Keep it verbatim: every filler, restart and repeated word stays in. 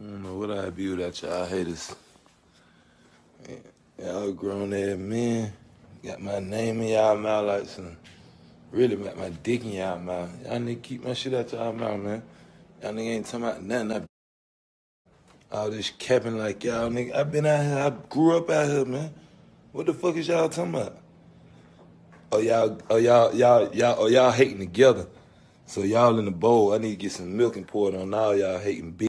I don't know what I'd be without y'all haters. Y'all grown ass men. Got my name in y'all mouth like some. Really got my dick in y'all mouth. Y'all nigga keep my shit out y'all mouth, man. Y'all nigga ain't talking about nothing. I, all this capping like y'all nigga. I been out here. I grew up out here, man. What the fuck is y'all talking about? Oh y'all, oh y'all, y'all, y'all, oh y'all hating together. So y'all in the bowl. I need to get some milk and pour it on all y'all hating bitch.